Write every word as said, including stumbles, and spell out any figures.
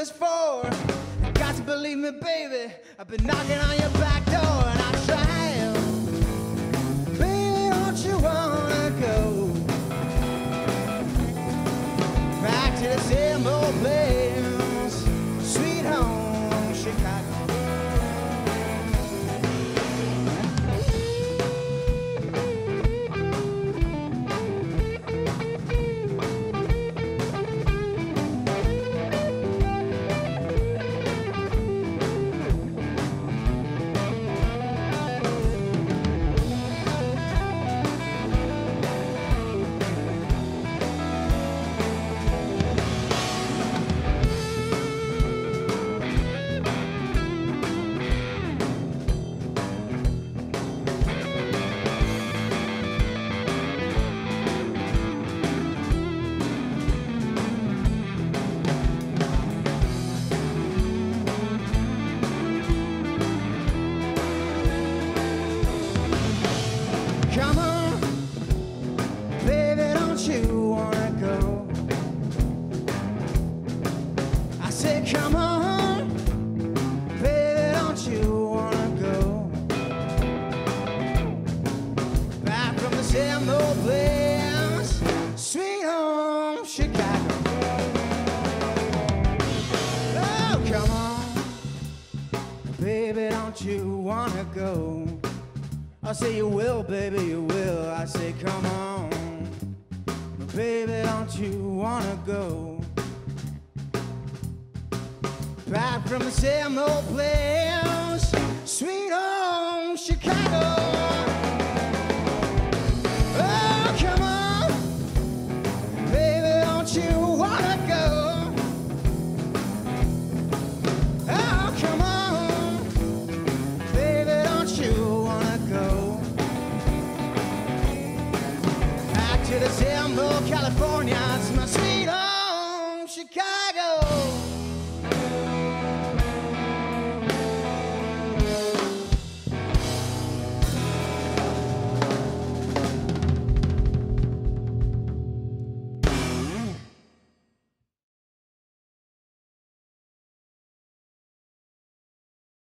is for. You got to believe me, baby. I've been knocking on your back door and I try. Baby, don't you wanna go back to the same old place, sweet home, Chicago? Come on, baby, don't you wanna go? I said, come on, baby, don't you wanna go back from the same old place, sweet home, Chicago? Oh, come on, baby, don't you wanna go? I say you will, baby, you will. I say, come on, baby, don't you wanna go back from the same old place, sweet home, Chicago? Oh, come on, baby, don't you wanna go? Oh, come on, baby, don't you wanna go back to the same old California? It's my sweet home, Chicago.